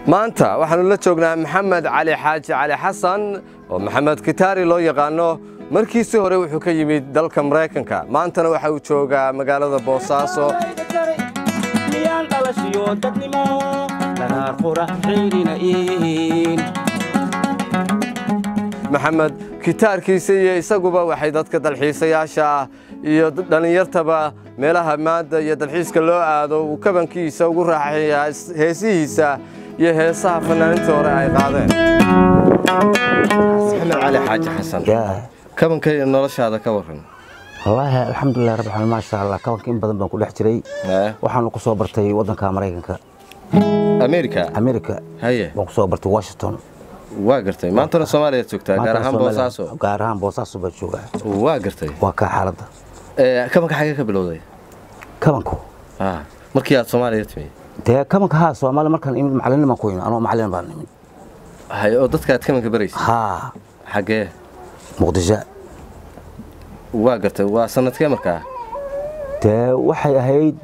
maanta waxaanu la joognaa maxamed cali xaaji cali xasan oo maxamed kitaari loo yaqaano markiisii hore wuxuu ka yimid dalka Mareykanka maantana waxa uu joogaa magaalada Boosaaso maxamed kitaarkiisa iyo isaguba waxay dadka dalxiisayaasha iyo dhalinyartaba meelaha maada iyo dalxiiska loo aado uu kabankiisa ugu raaxeeyaa heesihiisa iyo heesaha fanaaniinta hore ay qaadeen maxamed cali xaaji xasan kabanka noloshaada ka waran wallahi alxamdulillah rabbil alamin ma sha Allah kabanka in badan baan ku dhex jiray waxaan ku soo bartay wadanka Mareykanka America haye waan ku soo bartay Washington waa gartay maanta Soomaaliya joogtaa gaar ahaan Boosaaso baa joogaa waa gartay waa ka xaaladda kabanka xagee ka bilowday kabanku markii aad Soomaaliya timid dee kabanka haa Soomaaliya markaan imid macallin ma ku anoo macallin baan nimid hay oo dadka aad kabanka baraysay xagee Muqdisho waa gartay waa sanadkee markaa dee waxay ahayd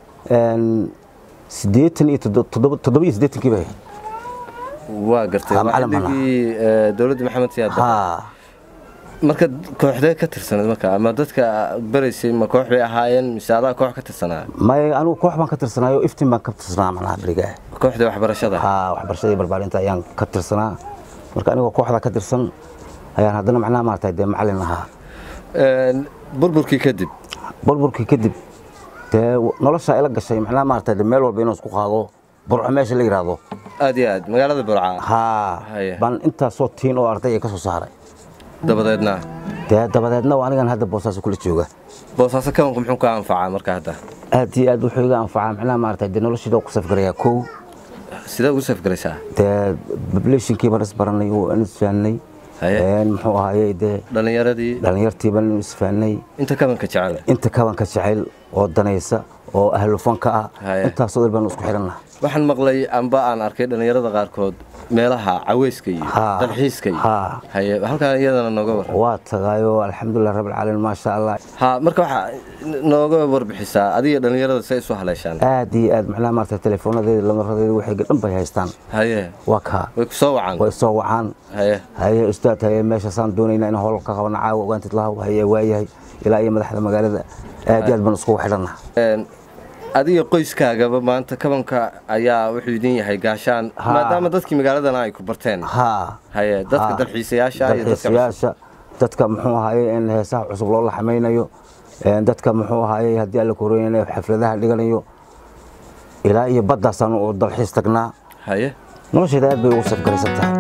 87 kii waa gartay waxaadii dawladda Maxamed Siyaad marka kooxdee ka tirsanad marka ama dadka baraysay ma koox bay ahaayeen misaada koox ka tirsanaa ma anigu koox baan ka tirsanaayo iftiin baan ka tirsanaa macnaha bariga kooxda waxbarashada waxbarashada barbaarinta ayaan ka tirsanaa marka anigu kooxda ka tirsan ayaan hadana macnaha maartay de macallin ahaa burburkii kadib de nolosha ila gashay macnaha maartay de meel walba inuu isku qaado burco meesha la yiraahdo aad iyo aad magaalada burca baan inta soo tiin oo arday ka soo saaray dabadeedna anigan hadda Boosaaso kula jooga Boosaaso kabanku muxuu ka anfacaa marka hadda aad iyo aad wuxuu iga anfacaa macnaha maartay de noloshida ku safgaraya koow sida ugu safgaraysaa de populationkii baan isbaranay oo aan isfahanay muxuu ahaayay de dhalinyartii baan isfahanay inta kabanka jecel oo danaysa oo ahlu fanka inta soo baan isku xirnaa waxaan maqlay amba aan arkay dhalinyarada qaarkood meelaha caweyska iyo dalxiiska haye halkaan iyadana nooga war waa tagaayo alxamdulillah rabbil alamin ma sha Allah marka waxa nooga warbixisaa adiga dhalinyarada say soo haleeshaan aad iyo aad macnaha maartay teleefoonadeeda lamaradeeda waxay gadan bay haystaan haye waa ka way soo wacaan haye ustaad haye meesha saan doonayna in hool ka qabana caawa waantid lahaw haye waayahay ilaa iyo madaxda magaalada aad iyo aad baan isku xidhanaa adiga qoyskaagaba maanta kabanka ayaa wuxuu idin yahay gaashaan maadaama dadkii magaaladana ay ku barteen haye dadka dalxiisayaasha iyo dadka muxuu ahaayay in heesaha cusub loo laxmaynayo dadka muxuu ahaayay haddii alla koreynayo xafladaha dhiganayo ilaa iyo baddaasaan oo dalxiis tagnaa haye nolosheeda aad bay ugu safgaraysan tahay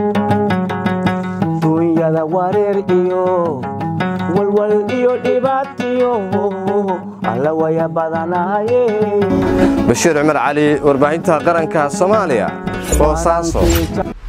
dunyada wareer iyo walwal iyo dhibaatiyo alla waya badanaayay Bashiir Umar Cali warbaahinta qaranka Soomaaliya Boosaaso